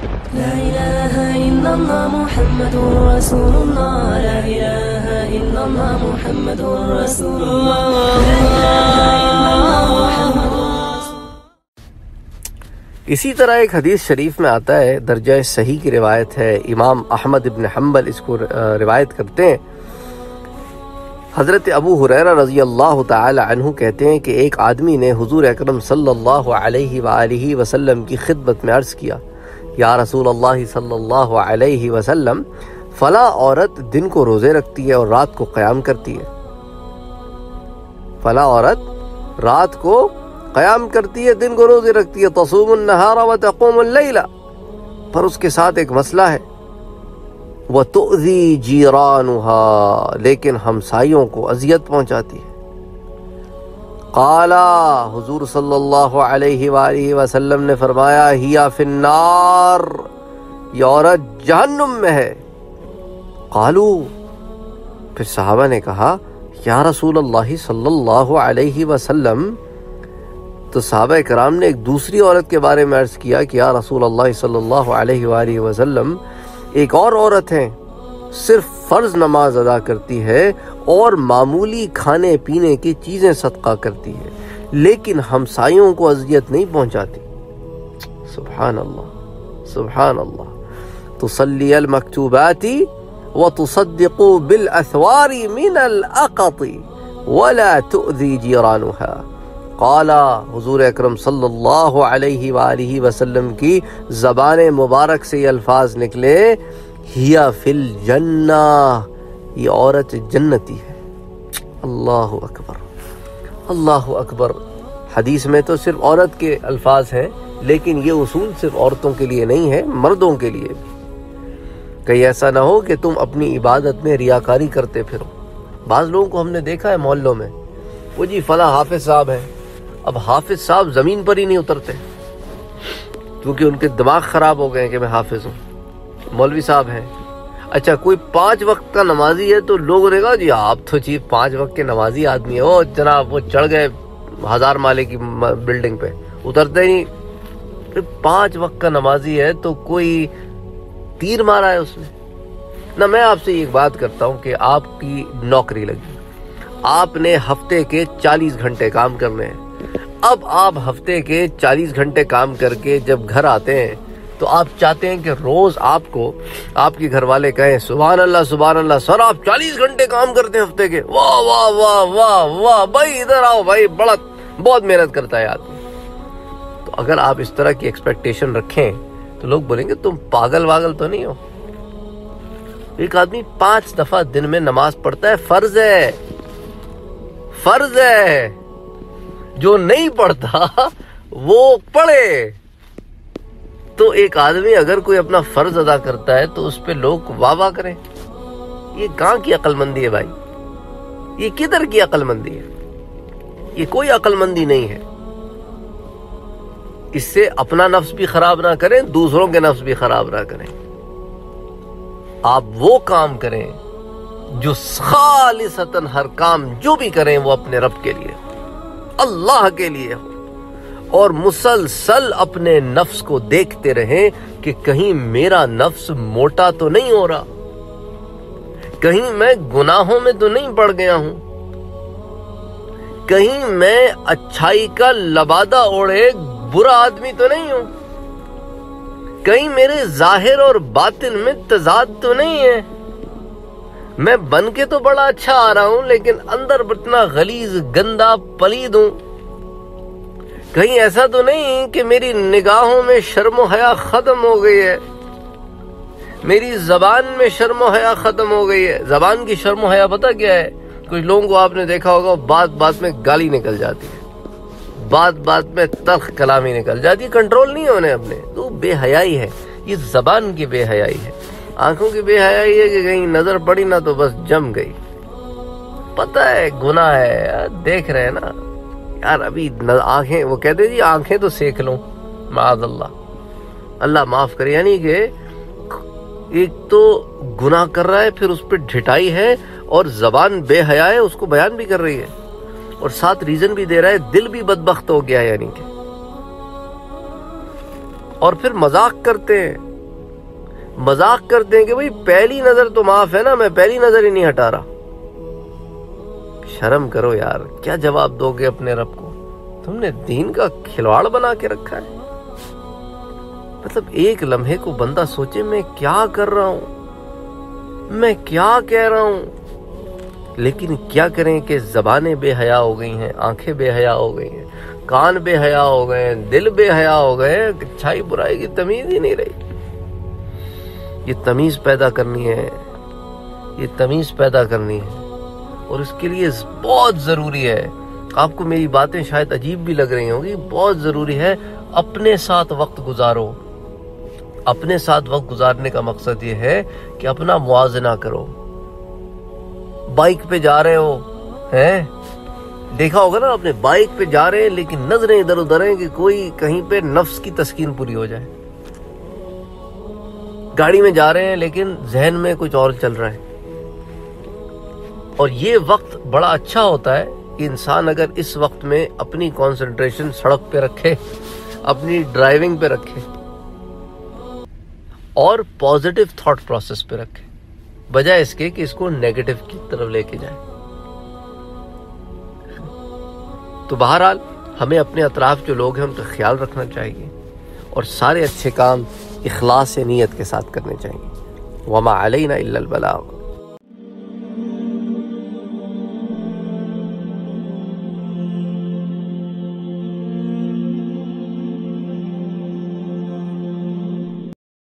لا إله إلا الله محمد رسول الله لا إله إلا الله محمد رسول الله لا إله إلا الله محمد اسی طرح ایک حدیث شریف میں آتا ہے، درجہ صحیح کی روایت ہے، امام احمد ابن حنبل اس کو روایت کرتے ہیں۔ حضرت ابو ہریرہ رضی اللہ تعالی عنہ کہتے ہیں کہ ایک آدمی نے حضور اکرم صلی اللہ علیہ وآلہ وسلم کی خدمت میں عرض کیا، یا رسول اللہ صلی اللہ علیہ وسلم، فلاں عورت دن کو روزے رکھتی ہے اور رات کو قیام کرتی ہے، فلاں عورت رات کو قیام کرتی ہے، دن کو روزے رکھتی ہے، تصوم النہار وتقوم اللیل، پر اس کے ساتھ ایک مسئلہ ہے، وتؤذی جیرانہا، لیکن ہمسائیوں کو اذیت پہنچاتی ہے۔ قالا، حضور صلی اللہ علیہ وآلہ وسلم نے فرمایا، ہی فی النار، یہ عورت جہنم میں ہے۔ قالو، پھر صحابہ نے کہا، یا رسول اللہ صلی اللہ علیہ وسلم، تو صحابہ کرام نے ایک دوسری عورت کے بارے میں عرض کیا کہ یا رسول اللہ صلی اللہ علیہ وآلہ وسلم، ایک اور عورت ہے، صرف فرض نماز ادا کرتی ہے اور معمولی کھانے پینے کی چیزیں صدقہ کرتی ہے، لیکن ہمسایوں کو اذیت نہیں پہنچاتی۔ سبحان اللہ، سبحان اللہ۔ تصلی المکتوبات وتصدق بالاثوار من الاقط ولا تؤذی جیرانها۔ قال، حضور اکرم صلی اللہ علیہ وآلہ وسلم کی زبان مبارک سے یہ الفاظ نکلے، ہی فی الجنہ، یہ عورت جنتی ہے۔ اللہ اکبر، اللہ اکبر۔ حدیث میں تو صرف عورت کے الفاظ ہیں، لیکن یہ اصول صرف عورتوں کے لیے نہیں ہے، مردوں کے لیے بھی۔ کہیں ایسا نہ ہو کہ تم اپنی عبادت میں ریاکاری کرتے پھرو۔ بعض لوگوں کو ہم نے دیکھا ہے محلوں میں، وہ جی فلاں حافظ صاحب ہیں، اب حافظ صاحب زمین پر ہی نہیں اترتے کیونکہ ان کے دماغ خراب ہو گئے ہیں کہ میں حافظ ہوں۔ مولوی صاحب ہیں، اچھا کوئی 5 وقت کا نمازی ہے تو لوگوں نے کہا جی آپ تو چیف 5 وقت کے نمازی آدمی ہے، او جناب وہ چڑھ گئے 1000 مالے کی بلڈنگ پہ، اترتے ہی نہیں۔ 5 وقت کا نمازی ہے تو کوئی تیر مارا ہے اس نے نہ۔ میں آپ سے ایک بات کرتا ہوں کہ آپ کی نوکری لگی، آپ نے ہفتے کے 40 گھنٹے کام کرنے ہیں۔ اب آپ ہفتے کے 40 گھنٹے کام کر کے جب گھر آتے ہیں تو آپ چاہتے ہیں کہ روز آپ کو آپ کے گھر والے کہیں سبحان اللہ سبحان اللہ، سر آپ 40 گھنٹے کام کرتے ہیں ہفتے کے، واہ واہ واہ واہ واہ، بھائی ادھر آؤ بھائی، بہت محنت کرتا ہے آدمی۔ تو اگر آپ اس طرح کی ایکسپیکٹیشن رکھیں تو لوگ بولیں گے تم پاگل واگل تو نہیں ہو۔ ایک آدمی 5 دفعہ دن میں نماز پڑھتا ہے، فرض ہے، فرض ہے۔ جو نہیں پڑھتا وہ پڑھے۔ تو ایک آدمی اگر کوئی اپنا فرض ادا کرتا ہے تو اس پہ لوگ واہ واہ کریں، یہ کہاں کی عقل مندی ہے بھائی؟ یہ کدھر کی عقل مندی ہے؟ یہ کوئی عقل مندی نہیں ہے۔ اس سے اپنا نفس بھی خراب نہ کریں، دوسروں کے نفس بھی خراب نہ کریں۔ آپ وہ کام کریں جو خالصتاً، ہر کام جو بھی کریں وہ اپنے رب کے لیے، اللہ کے لیے ہو، اور مسلسل اپنے نفس کو دیکھتے رہیں کہ کہیں میرا نفس موٹا تو نہیں ہو رہا، کہیں میں گناہوں میں تو نہیں پڑ گیا ہوں، کہیں میں اچھائی کا لبادہ اوڑھے برا آدمی تو نہیں ہوں، کہیں میرے ظاہر اور باطن میں تضاد تو نہیں ہے، میں بن کے تو بڑا اچھا آ رہا ہوں لیکن اندر اتنا غلیظ گندا پلید ہوں، کہیں ایسا تو نہیں کہ میری نگاہوں میں شرم و حیا ختم ہو گئی ہے، میری زبان میں شرم و حیا ختم ہو گئی ہے۔ زبان کی شرم و حیا پتہ کیا ہے؟ کچھ لوگوں کو آپ نے دیکھا ہوگا بات بات میں گالی نکل جاتی ہے، بات بات میں تلخ کلامی نکل جاتی ہے، کنٹرول نہیں ہونے اپنے، تو بے حیائی ہے، یہ زبان کی بے حیائی ہے۔ آنکھوں کی بے حیائی ہے کہ کہیں نظر پڑی نہ تو بس جم گئی، پتہ ہے گناہ ہے، دیکھ رہے ہیں نا یار، ابھی آنکھیں، وہ کہتے جی آنکھیں تو سیکھ لوں، معاذ اللہ، اللہ معاف کرے، یعنی کہ ایک تو گناہ کر رہا ہے، پھر اس پہ ڈھٹائی ہے، اور زبان بے حیا ہے، اس کو بیان بھی کر رہی ہے، اور ساتھ ریزن بھی دے رہا ہے، دل بھی بدبخت ہو گیا ہے، یعنی کہ، اور پھر مذاق کرتے ہیں مذاق کرتے ہیں کہ بھئی پہلی نظر تو معاف ہے نا، میں پہلی نظر ہی نہیں ہٹا رہا۔ شرم کرو یار، کیا جواب دو گے اپنے رب کو؟ تم نے دین کا کھلواڑ بنا کے رکھا ہے۔ مطلب ایک لمحے کو بندہ سوچے میں کیا کر رہا ہوں، میں کیا کہہ رہا ہوں، لیکن کیا کریں کہ زبانیں بے حیا ہو گئی ہیں، آنکھیں بے حیا ہو گئی ہیں، کان بے حیا ہو گئے ہیں، دل بے حیا ہو گئے ہیں، اچھائی برائی کی تمیز ہی نہیں رہی۔ یہ تمیز پیدا کرنی ہے، یہ تمیز پیدا کرنی ہے، اور اس کے لیے بہت ضروری ہے، آپ کو میری باتیں شاید عجیب بھی لگ رہی ہوں گی، بہت ضروری ہے اپنے ساتھ وقت گزارو۔ اپنے ساتھ وقت گزارنے کا مقصد یہ ہے کہ اپنا موازنہ کرو۔ بائک پہ جا رہے ہو ہیں، دیکھا ہوگا نا اپنے بائک پہ جا رہے ہیں لیکن نظریں ادھر ادھر ہیں کہ کوئی کہیں پہ نفس کی تسکین پوری ہو جائے۔ گاڑی میں جا رہے ہیں لیکن ذہن میں کچھ اور چل رہا ہے۔ اور یہ وقت بڑا اچھا ہوتا ہے کہ انسان اگر اس وقت میں اپنی کنسنٹریشن سڑک پہ رکھے، اپنی ڈرائیونگ پہ رکھے، اور پازیٹیو تھاٹ پروسیس پہ رکھے، بجائے اس کے کہ اس کو نیگیٹو کی طرف لے کے جائے۔ تو بہرحال ہمیں اپنے اطراف جو لوگ ہیں ان کا خیال رکھنا چاہیے، اور سارے اچھے کام اخلاص نیت کے ساتھ کرنے چاہیے۔ وما علینا الا البلاغ۔